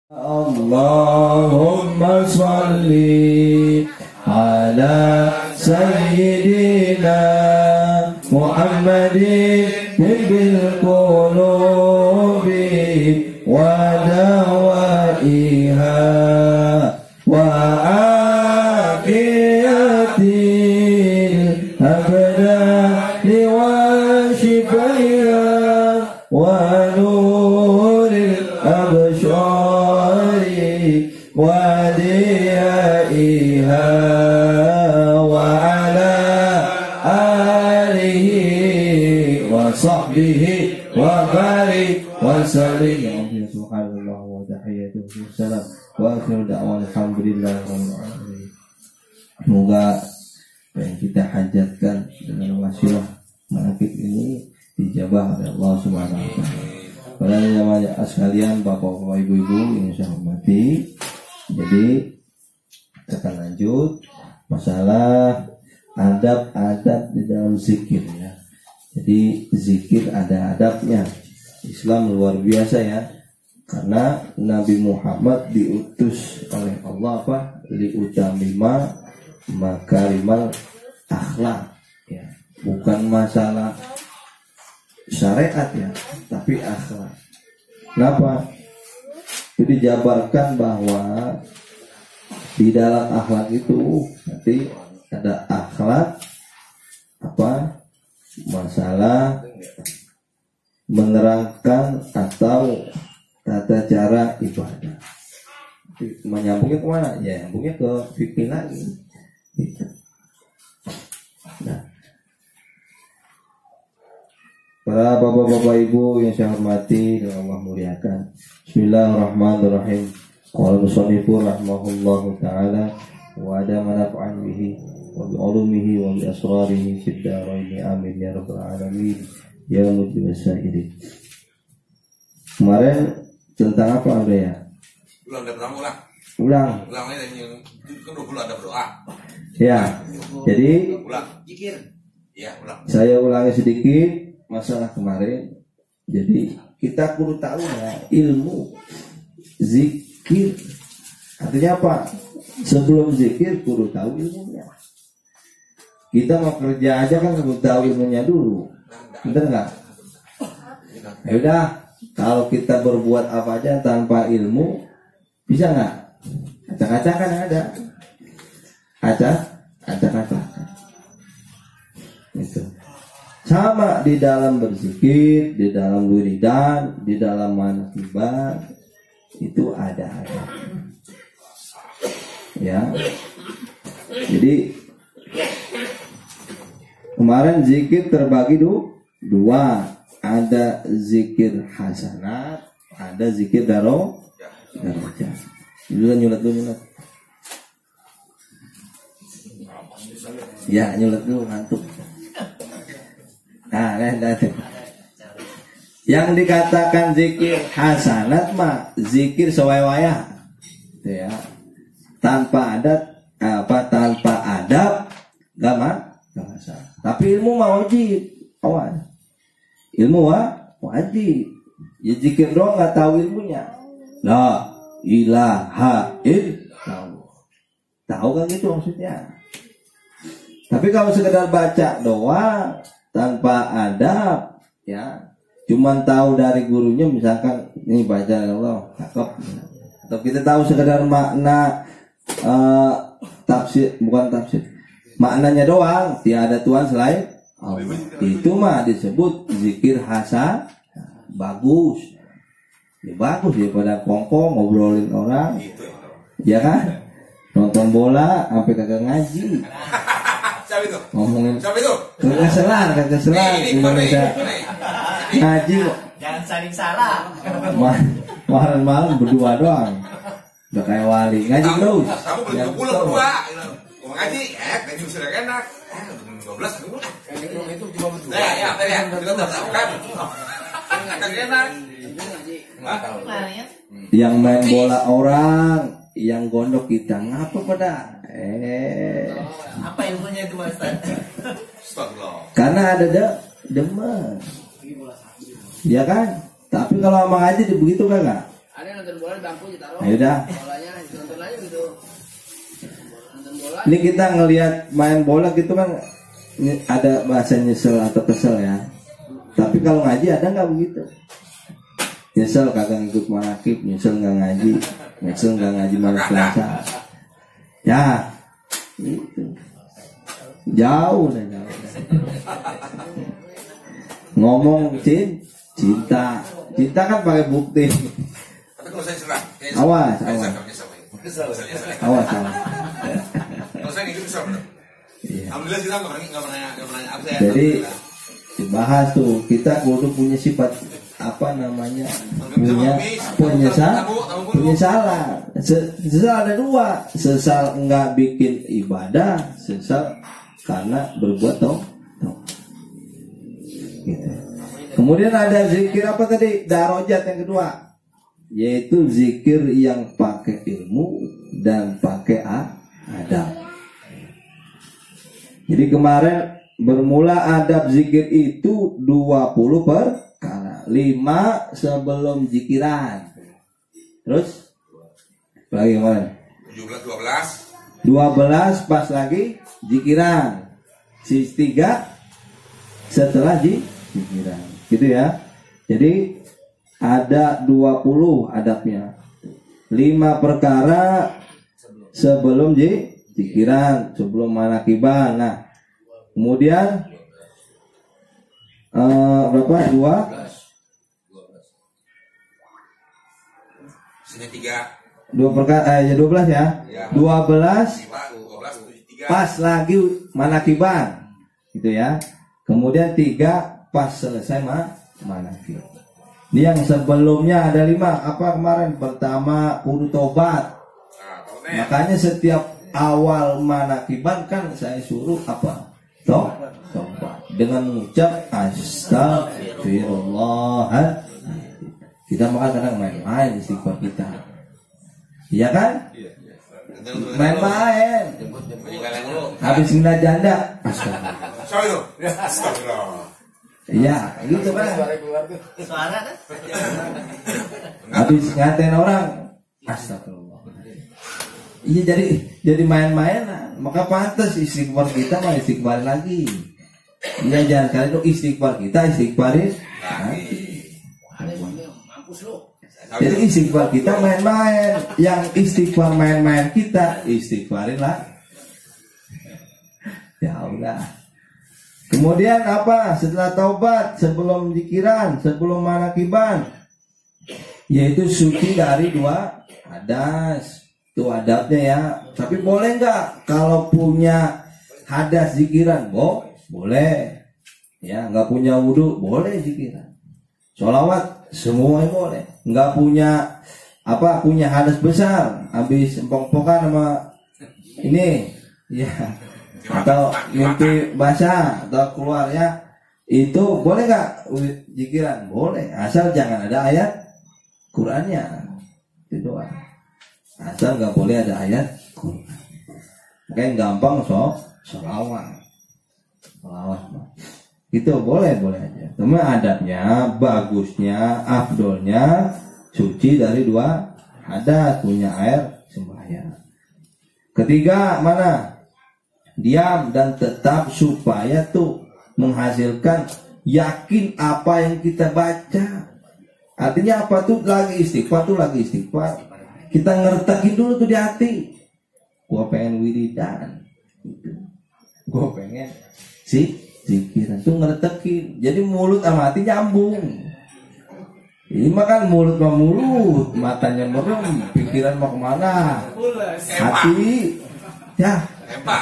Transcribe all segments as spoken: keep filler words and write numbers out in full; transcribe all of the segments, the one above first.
Allahumma salli ala sayyidina Muhammadin bil qulubi wa dawaiha wa afiyatil abdani wa shifaiha wa nuril absyar وديائها وعلى آله وصحبه وبارك وسلم. Subhanallah wa tahiyyatuhu salam wa akhiru da'wana alhamdulillah. Semoga yang kita hajatkan dengan wasilah manaqib ini dijabah oleh Allah Subhanahu wa taala. Para jamaah sekalian, bapak-bapak, ibu-ibu yang saya hormati, jadi kita akan lanjut masalah adab-adab di dalam zikir ya. Jadi zikir ada adabnya. Islam luar biasa ya, karena Nabi Muhammad diutus oleh Allah apa? Liutamima makarimal akhlak ya. Bukan masalah syariat ya, tapi akhlak. Kenapa? Jadi dijabarkan bahwa di dalam akhlak itu nanti ada akhlak apa? Masalah menerangkan atau tata cara ibadah. Menyambungnya kemana? Ya, nyambungnya ke fikih lagi. Nah, para bapak-bapak ibu yang saya hormati dan Allah muliakan. Bismillahirrahmanirrahim. Qala musannifur rahimahullahu taala wa ada manafa'an bihi wa bi ulumihi wa bi asrarihi fid dharain amin ya rabbal alamin ya mujib as-sa'ili. Kemarin tentang apa Anda ya? Ulang dan ulang ulang. Ulang. Ulangnya yang kan dua puluh ada berdoa. Ya. Jadi ulang. Zikir. Ya, ulang. Saya ulangi sedikit masalah kemarin. Jadi kita perlu tahu ya, ilmu zikir artinya apa? Sebelum zikir perlu tahu ilmunya. Kita mau kerja aja kan perlu tahu ilmunya dulu, bener nggak? Ya udah, kalau kita berbuat apa aja tanpa ilmu bisa nggak? Acak-acakan ada, acak, acak-acakan. Itu. Sama di dalam berzikir, di dalam wiridan, di dalam manaqibat itu ada ada. Ya. Jadi kemarin zikir terbagi du, dua, ada zikir hasanat, ada zikir daro darajat. Dulu nyulat dulu nyulat. Ya nyulat dulu ngantuk. Nah, nah, nah, yang dikatakan zikir hasanat mah zikir sewaya-waya, ya, tanpa adat apa tanpa adab, gak mah, gak masalah. Tapi ilmu mah wajib, awal. Ilmu mah wajib. Ya zikir doang nggak tahu ilmunya. La ilaha illallah. Tahu kan gitu maksudnya. Tapi kalau sekedar baca doang tanpa adab ya, cuman tahu dari gurunya misalkan ini baca Allah cakep, atau kita tahu sekedar makna uh, tafsir, bukan tafsir, maknanya doang, tiada Tuhan selain Allah, itu mah disebut zikir hasan, bagus ya, bagus daripada kongkong ngobrolin orang ya kan, nonton bola sampai kagak ngaji. Siapa itu? Ngomongin Siapa itu? kagak selar, kagak selar Indonesia ngaji kok. Jangan saling salah. Malam-malam berdua doang. Udah kayak wali ngaji terus. Kamu belum dua puluh berdua. Mau ngaji? Eh, ngaji sudah enak. Eh, dua belas dulu. Itu cuma berdua. Ya, ya, ya. Kita udah tahu kan. Kan enak. Enggak tahu. Yang main bola orang, yang gondok kita ngapa pada? Eh, apa ilmunya itu Mas? Karena ada de demen, ya kan? Tapi kalau sama ngaji begitu kan nggak? Ada yang nonton bola di bangku ditaruh. Ya udah. Bolanya ditonton aja gitu. Nonton bola. Ini kita ngelihat main bola gitu kan ini ada bahasa nyesel atau kesel ya. Tapi kalau ngaji ada nggak begitu? Nyesel kagak ngikut manakib, nyesel nggak ngaji, nyesel nggak ngaji malam Selasa. Ya, itu jauh lah jauh. Ngomong cin, cinta, cinta kan pakai bukti. Tapi kalau saya serah, Awas, saya awas. serah, nyesel, nyesel, nyesel. Awas, awas. Kalau saya ngikut bisa benar. Iya. Alhamdulillah kita nggak pernah nggak pernah nggak pernah apa saya. Jadi dibahas tuh kita kudu punya sifat apa namanya punya penyesal penyesalan. Sesal ada dua, sesal nggak bikin ibadah, sesal karena berbuat toh. Gitu. Kemudian ada zikir apa tadi? Darajat yang kedua, yaitu zikir yang pakai ilmu dan pakai adab. Jadi kemarin bermula adab zikir itu dua puluh perkara, lima sebelum zikiran. Terus lagi kemarin tujuh belas dua belas dua belas pas lagi zikiran. Sisi tiga setelah zikiran. Gitu ya. Jadi ada dua puluh adabnya. lima perkara sebelum zikiran, sebelum manakiban. Nah, kemudian uh, berapa? Dua? sini tiga. Dua perkara, eh, dua belas ya. Dua belas pas lagi manakiban, gitu ya. Kemudian tiga pas selesai ma manakib. Ini yang sebelumnya ada lima. Apa kemarin? Pertama kudu tobat. Makanya setiap awal manakiban kan saya suruh apa? Toh, tobat dengan mengucap astagfirullah. Kita makan kadang main-main istighfar kita, iya kan? Main-main. Habis ngina janda, astagfirullah. Iya, gitu kan? Suara kan? Habis ngatain orang, astagfirullah. Iya, jadi jadi main-mainan. Maka pantas istighfar kita mah istighfar lagi. Iya, jangan kali itu istighfar kita istighfarin nanti. Mampus lu. Jadi istighfar kita main-main. Yang istighfar main-main kita istighfarin lah. Ya udah. Kemudian apa? Setelah taubat, sebelum zikiran, sebelum manakiban, yaitu suci dari dua hadas. Itu adabnya ya. Tapi boleh nggak kalau punya hadas zikiran? Bo, boleh. Ya, nggak punya wudhu boleh zikiran. Sholawat semuanya boleh. Nggak punya apa? Punya hadas besar, habis empok-empokan sama ini, ya. Atau mimpi basah atau keluarnya itu boleh nggak zikiran? Boleh, asal jangan ada ayat Qurannya. Itu doang. Asal nggak boleh ada ayat Quran. Kayak gampang so, sholawat, sholawat. Itu boleh boleh aja. Cuma adabnya, bagusnya, afdolnya suci dari dua hadas, punya air sembahyang. Ketiga mana? Diam dan tetap supaya tuh menghasilkan yakin apa yang kita baca. Artinya apa tuh lagi istighfar tuh lagi istighfar. Kita ngertekin dulu tuh di hati. Gua pengen wiridan. Gua pengen sih zikiran tuh ngertekin. Jadi mulut sama hati nyambung. Ini makan mulut sama mulut, matanya merem, pikiran mau kemana? Hati, ya. Empat.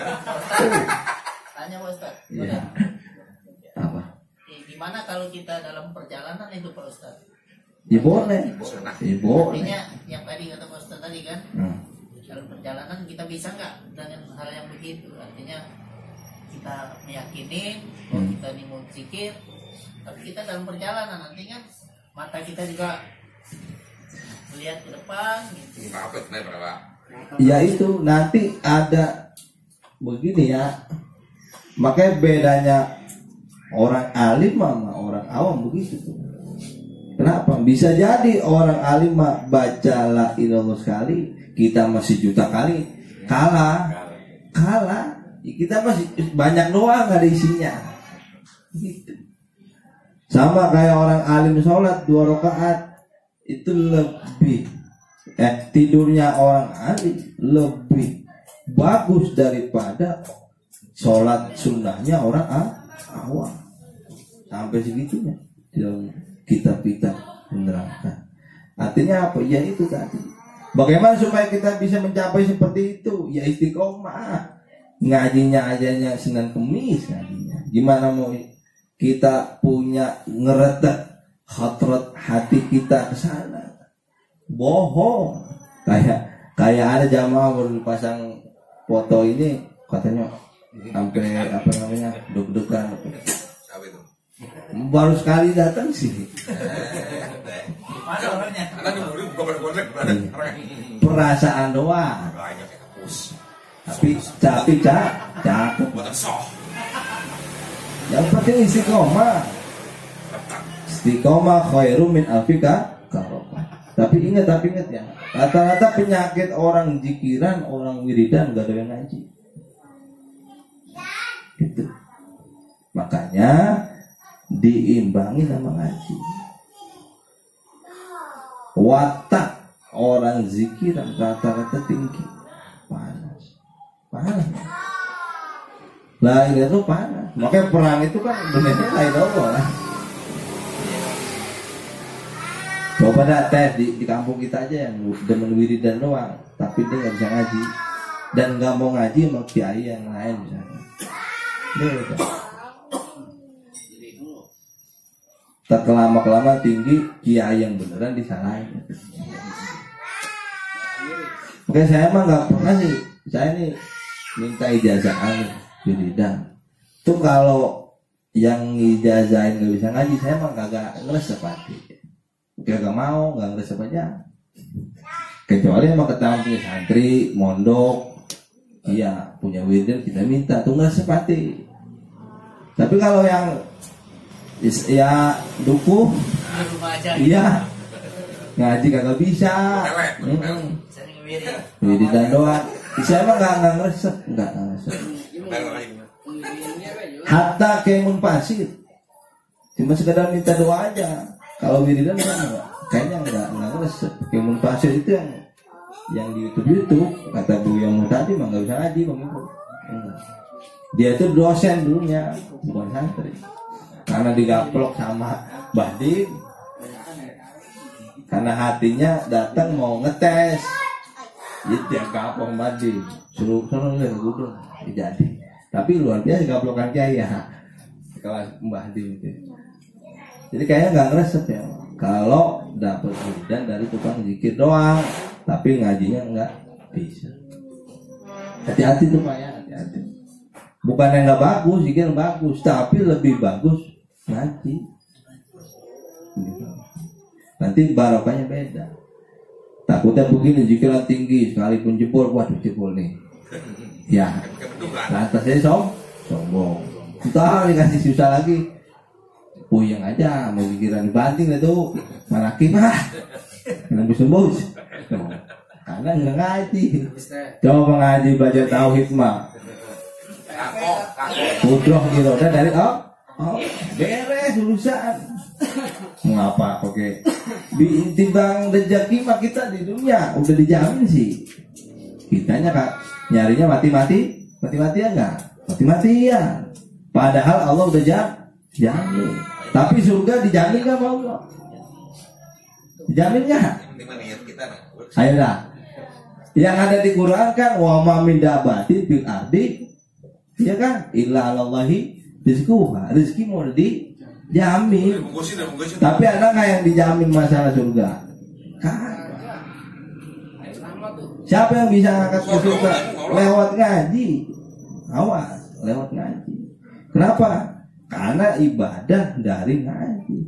Tanya Pak Ustaz. Ya. Apa? Gimana kalau kita dalam perjalanan itu Pak Ustaz? Ya boleh. Ya boleh. Artinya yang tadi kata Pak Ustaz tadi kan, Hmm. dalam perjalanan kita bisa nggak dengan hal yang begitu? Artinya kita meyakini bahwa Hmm. kita ini mau zikir, tapi kita dalam perjalanan nanti kan mata kita juga melihat ke depan gitu. Apa itu berapa? Ya itu nanti ada begini ya. Makanya bedanya orang alim sama orang awam begitu tuh. Kenapa? Bisa jadi orang alim mah baca la ilallah sekali, kita masih juta kali kalah, kalah. Kita masih banyak doang nggak ada isinya. Gitu. Sama kayak orang alim sholat dua rakaat itu lebih eh tidurnya orang alim lebih bagus daripada sholat sunnahnya orang awam. Sampai segitunya dalam kitab-kitab menerangkan. Artinya apa? Ya itu tadi. Bagaimana supaya kita bisa mencapai seperti itu? Ya istiqomah. Ngajinya ajanya Senin Kemis ngajinya. Gimana mau kita punya ngeretek hatrat hati kita ke sana? Bohong. Kayak kayak ada jamaah baru dipasang foto ini katanya sampai apa namanya deg-degan. Baru sekali datang sih. Perasaan doang. Tapi tapi cak cakep. Yang penting istiqomah. Istiqomah khairum min alfika karobah. Tapi ingat, tapi ingat ya. Rata-rata penyakit orang zikiran, orang wiridan gak ada yang ngaji. Gitu. Makanya diimbangi sama ngaji. Watak orang zikiran rata-rata tinggi, panas, panas. Lah ini tuh panas. Makanya perang itu kan benernya lain Allah lah. Coba dah tes di, di kampung kita aja yang demen wiridan doang, tapi dia nggak bisa ngaji dan nggak mau ngaji sama kiai yang lain misalnya. Dia tak kelama-kelama tinggi kiai yang beneran disalahin. Oke, saya emang nggak pernah sih. Saya nih minta ijazahan wiridan. Tuh kalau yang ijazahin nggak bisa ngaji, saya emang kagak ngeresep hati. Kagak mau, nggak ngeresep aja. Kecuali emang ketahuan punya santri, mondok, iya punya wiridan kita minta tuh ngeresep hati. Tapi kalau yang ya dukuh, iya ngaji kagak bisa. Wiridan doang. Saya emang nggak nggak ngeresep, nggak ngeresep. Hatta kemun pasir, cuma sekedar minta doa aja. Kalau wiridan enggak, kayaknya enggak enggak ngeresep. Kemun pasir itu yang yang di YouTube YouTube kata Bu yang tadi mah nggak bisa ngaji bang itu. Dia itu dosen dulunya, bukan santri. Karena digaplok sama Mbah Dim, karena hatinya datang mau ngetes, jadi dia gaplok Mbah Dim, suruh suruh lihat gudung, jadi. Tapi luar biasa gaplokan kiai ya, kelas Mbah Dim itu. Jadi kayaknya nggak ngeresep ya. Kalau dapat wiridan dari tukang zikir doang, tapi ngajinya nggak bisa. Hati-hati tuh Pak ya, hati-hati. Bukan yang nggak bagus, zikir bagus, tapi lebih bagus ngaji. Nanti barokahnya beda. Takutnya begini, zikiran tinggi sekalipun jebol, waduh jebol nih. Ya, lantas saya som, sombong. Entah dikasih susah lagi. Puyeng aja, mau pikiran dibanting itu manakib ah, nggak bisa bos, karena nggak ngaji. Coba ngaji baca tauhid mah, pudroh gitu, udah dari oh, oh beres urusan. Mengapa? Oke, timbang rezeki mah kita di dunia udah dijamin sih. Kitanya kak nyarinya mati-mati, mati-matian nggak? Mati-matian. Padahal Allah udah jamin. Tapi surga dijamin gak sama Allah? Dijamin gak? Ayo dah. Yang ada di Quran kan wa ma min dabatin fil ardi, ya kan? Illa 'alallahi rizquha. Rezeki mau dijamin. Tapi ada nggak yang dijamin masalah surga? Kan. Siapa yang bisa angkat ke surga? Lewat ngaji. Awas, lewat ngaji. Kenapa? Karena ibadah dari ngaji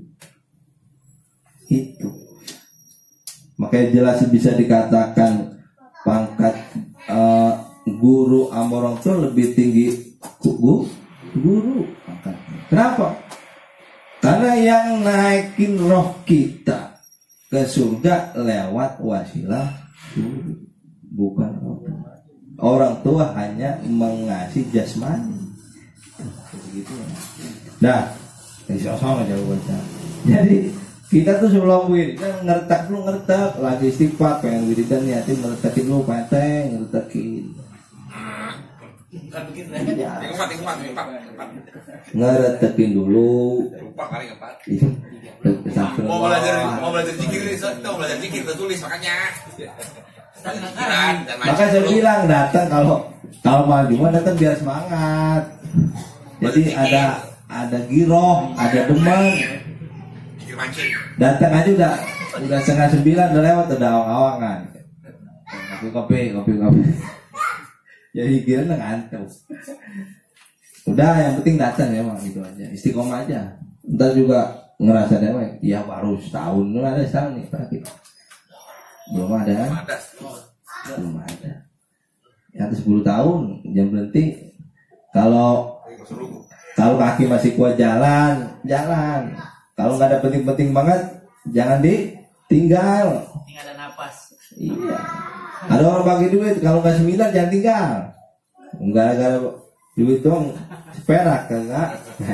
itu. Makanya jelas bisa dikatakan pangkat uh, guru sama orang tua lebih tinggi guru, guru pangkatnya. Kenapa? Karena yang yang naikin roh kita ke surga lewat wasilah guru, bukan orang tua. Orang tua hanya mengasih jasmani. Begitu. Nah, sama aja baca. Jadi kita tuh sebelum wiridan ngertak dulu, ngertak lagi istighfar, pengen wiridan niatin ngertakin dulu pateng, ngertakin. Bukan begitu Yang empat, yang empat, yang empat, yang empat. Ngertakin dulu. Lupa kali yang empat. Sampai Mau belajar, mau belajar zikir, kita mau belajar zikir, kita tulis makanya. Zikiran, dan Maka saya bilang datang kalau kalau mau gimana datang biar semangat. Jadi ada ada giroh, ada demen. Zikir mancing. Datang aja udah udah setengah sembilan udah lewat udah awang-awangan. Kopi kopi kopi kopi. Jadi kira ngantuk. Udah yang penting datang ya mak gitu aja. Istiqomah aja. Ntar juga ngerasa dewek. Ya baru setahun, belum ada setahun nih terakhir. Belum ada kan? Ada. Belum ada. Ya atas sepuluh tahun jam berhenti. Kalau kalau kaki masih kuat jalan, jalan. Kalau nggak ada penting-penting banget, jangan ditinggal. Tinggal ada napas. Iya. Ada orang bagi duit, kalau nggak sembilan jangan tinggal. Nggak ada duit dong, perak enggak.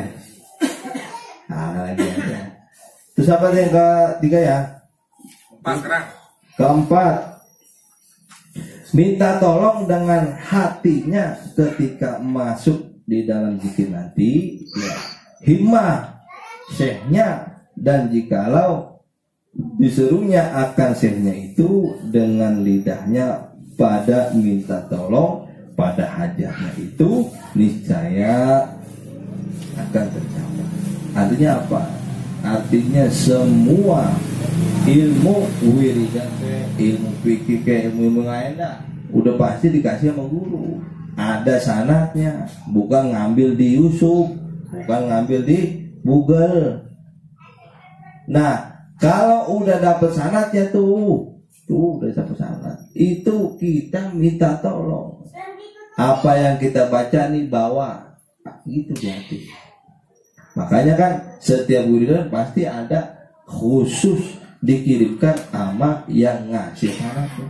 Nah, lagi aja. Terus apa yang ketiga ya? Empat sekarang. Keempat, minta tolong dengan hatinya ketika masuk di dalam zikir nanti, ya. Himmah syekhnya, dan jikalau disuruhnya akan syekhnya itu dengan lidahnya pada minta tolong pada hajatnya itu niscaya akan tercapai. Artinya apa? Artinya semua ilmu wiridan, ilmu fikih, kayak ilmu ilmu lain dah, udah pasti dikasih sama guru. Ada sanatnya, bukan ngambil di YouTube, bukan ngambil di Google. Nah, kalau udah dapet sanatnya tuh, tuh udah dapet sanat, itu kita minta tolong. Apa yang kita baca nih bawa, gitu jadi. Makanya kan setiap wiridan pasti ada khusus dikirimkan sama yang ngasih sanatnya.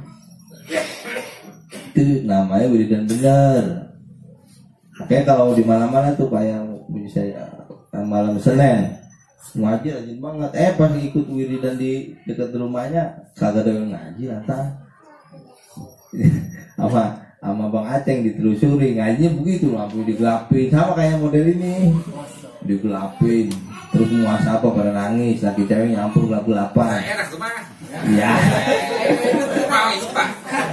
Itu namanya wiridan benar. Makanya kalau di mana-mana tuh kayak bisa malam Senin ngaji rajin banget. Eh pas ikut wiridan di dekat rumahnya kagak ada yang ngaji lantas. Apa sama Bang Aceng ditelusuri ngajinya begitu, lampu digelapin sama kayak model ini. Digelapin terus muasabah pada nangis lagi cewek nyampur gelap-gelapan. Enak tuh mah. Iya. Mau itu pak.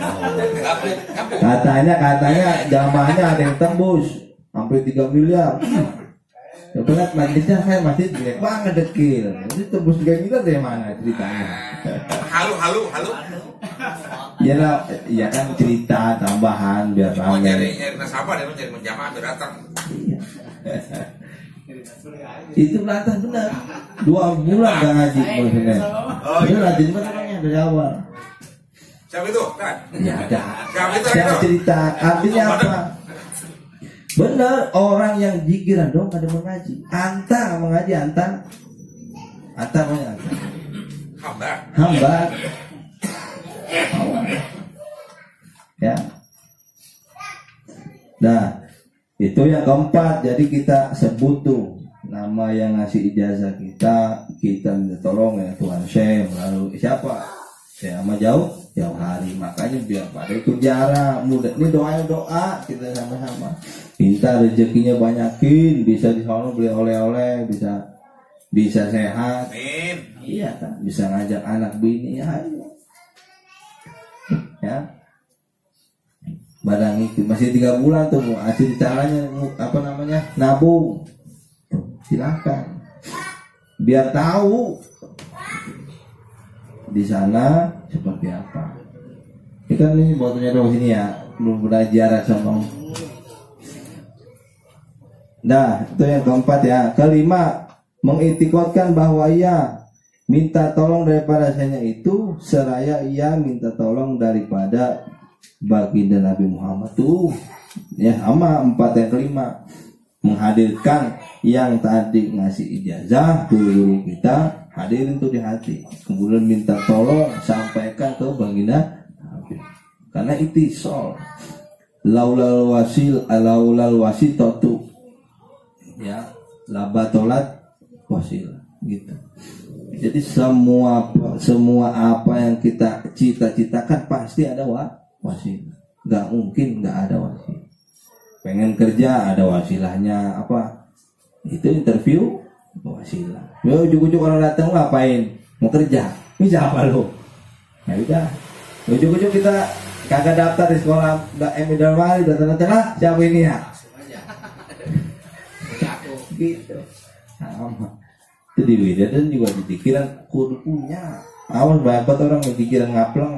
Katanya katanya jamaahnya ada yang tembus sampai tiga miliar. Ya benar majelisnya saya masih jelek banget dekil. Ini tembus tiga miliar dari mana ceritanya? Halu halu halu. Ya lah, ya kan cerita tambahan biar Mau nyari ramai. nyari nasabah dan nyari menjamaah biar datang. Iya. Itu lantas benar. Dua bulan gak ngaji maksudnya. Itu rajin banget orangnya dari awal. Siapa itu? Kan? Ya ada. Siapa itu? Saya cerita artinya apa? Benar, orang yang jikiran dong ada mengaji. Anta mengaji anta. Anta punya anta. Hamba. Hamba. Ya. Nah, itu yang keempat. Jadi kita sebut tuh nama yang ngasih ijazah kita, kita minta tolong ya Tuhan Syekh melalui siapa? Ya sama jauh, jauh hari. Makanya biar pada ikut jarak mudah. Ini doa doa kita sama-sama. Minta rezekinya banyakin, bisa di sana beli oleh-oleh, bisa bisa sehat. Amin. Iya kan, bisa ngajak anak bini ya. Ayo. Ya. Barang itu masih tiga bulan tuh hasil caranya apa namanya nabung. Silakan. Biar tahu di sana seperti apa. Ini kan ini botolnya dong sini ya, belum belajar sama. Nah, itu yang keempat ya. Kelima, mengitikadkan bahwa ia minta tolong daripada saya itu seraya ia minta tolong daripada baginda Nabi Muhammad tuh. Ya, sama empat yang kelima. menghadirkan yang tadi ngasih ijazah guru kita, hadirin tuh di hati, kemudian minta tolong sampaikan ke baginda Nabi. Karena itisol laulal wasil laulal wasitatu ya labatolat wasil gitu. Jadi semua semua apa yang kita cita-citakan pasti ada wa, wasilah. Gak mungkin nggak ada wasilah. Pengen kerja ada wasilahnya apa? Itu interview wasilah. Yo ujuk-ujuk orang datang ngapain? Mau kerja. Ini siapa lu? Ya udah. Ujuk-ujuk kita kagak daftar di sekolah M I Darmali datang-datang lah siapa ini ya? Gitu. Sama. Itu di Widadari juga di pikiran kudu punya. Awas banyak orang yang pikiran ngapleng.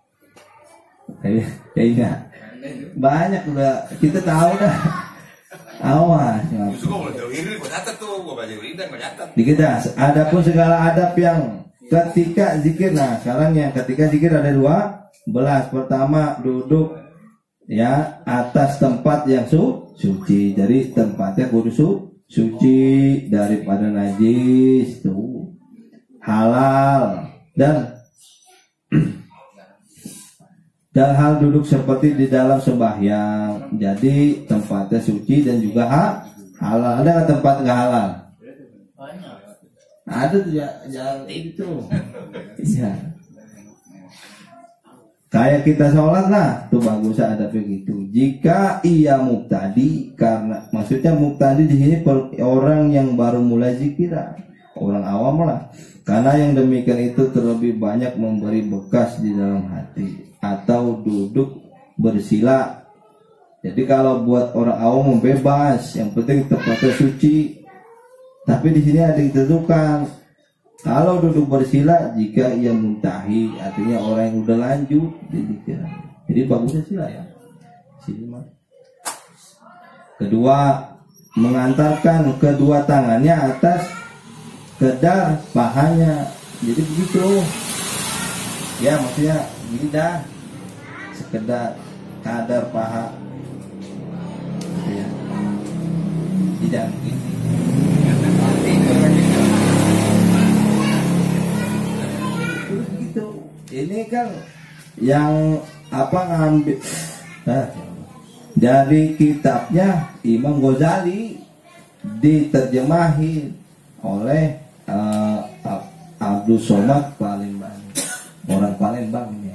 Kayaknya banyak udah kita tahu dah. Awas. Justru gue boleh ini gue catat tuh, gue baca Widadari gue catat. Dikit dah. Adapun segala adab yang ketika zikir, nah sekarang yang ketika zikir ada dua belas. Pertama duduk ya atas tempat yang su suci. Jadi tempatnya kudu su suci daripada najis tuh halal dan dan hal duduk seperti di dalam sembahyang. Jadi tempatnya suci dan juga ha, halal. Ada nggak tempat nggak halal? Ada tuh ya, jangan itu. Iya. Kayak kita sholat lah, tuh bagus ada begitu. Jika ia mubtadi, karena maksudnya mubtadi di sini orang yang baru mulai zikiran, orang awam lah. Karena yang demikian itu terlebih banyak memberi bekas di dalam hati atau duduk bersila. Jadi kalau buat orang awam bebas, yang penting tempatnya suci. Tapi di sini ada ditentukan. Kalau duduk bersila jika ia muntahi, artinya orang yang udah lanjut di pikiran. Jadi bagusnya sila ya. Sini mah. Kedua, mengantarkan kedua tangannya atas kedar pahanya. Jadi begitu. Ya maksudnya gini dah. Sekedar kadar paha. Ya. Tidak begini. Ini kan yang apa ngambil nah, dari kitabnya Imam Ghazali diterjemahin oleh uh, Abdul Somad Palembang, orang Palembang ini.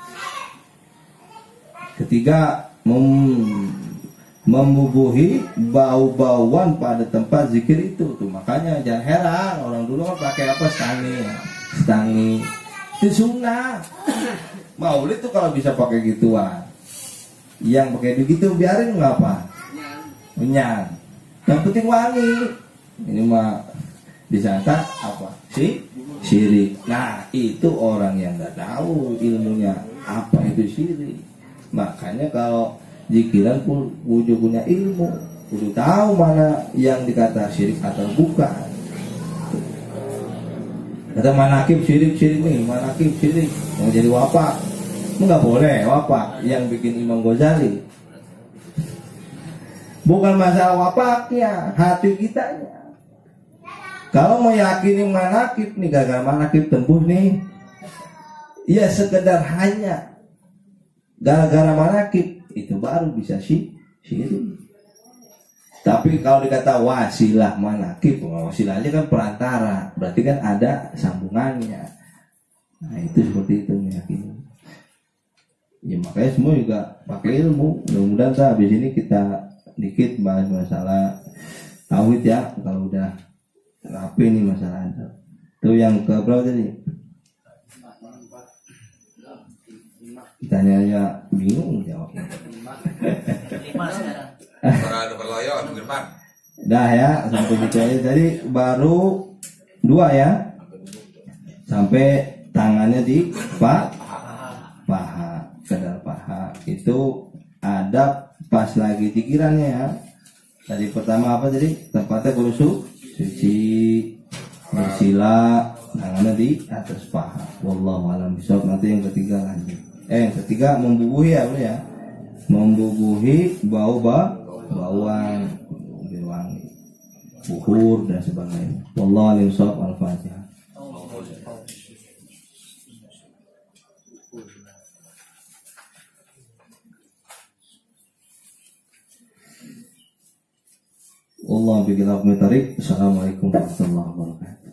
Ketiga, mem membubuhi bau-bauan pada tempat zikir itu tuh. Makanya jangan heran orang dulu kan pakai apa stangi, stangi. Itu sunnah. Maulid tuh kalau bisa pakai gituan. Yang pakai begitu biarin nggak apa? Menyan. Yang penting wangi. Ini mah disangka apa? Si syirik. Nah itu orang yang nggak tahu ilmunya apa itu syirik. Makanya kalau zikiran pun wujud punya ilmu, kudu tahu mana yang dikata syirik atau bukan. Kata manakib syirik-syirik nih, manakib syirik mau jadi wapak, enggak boleh wapak yang bikin Imam Ghazali. Bukan masalah wapaknya, hati kitanya. Kalau meyakini manakib nih, gagal manakib tembus nih, ya sekedar hanya gara-gara manakib itu baru bisa sih syirik. Tapi kalau dikata wasilah manakib, wasilah aja kan perantara, berarti kan ada sambungannya. Nah itu seperti itu meyakini. Ya makanya semua juga pakai ilmu. Mudah-mudahan saya habis ini kita dikit bahas masalah tauhid ya. Kalau udah rapi nih masalah itu. Itu yang ke berapa tadi? Ditanya aja bingung jawabnya. Lima sekarang. Orang ada berloyo di depan. Dah ya, sampai gitu aja. Jadi baru dua ya. Sampai tangannya di paha, paha, kedal paha. Itu adab pas lagi pikirannya ya. Tadi pertama apa tadi? Tempatnya kudu suci, bersila, tangannya di atas paha. Wallahu a'lam bishawab. Nanti yang ketiga lanjut. Eh, yang ketiga membubuhi ya, ya. Membubuhi bau-bau bauan, bauan buhur dan sebagainya. Wallahu a'lam bishawab. Al-Fatihah. Allah bikin aku tarik. Assalamualaikum warahmatullahi wabarakatuh.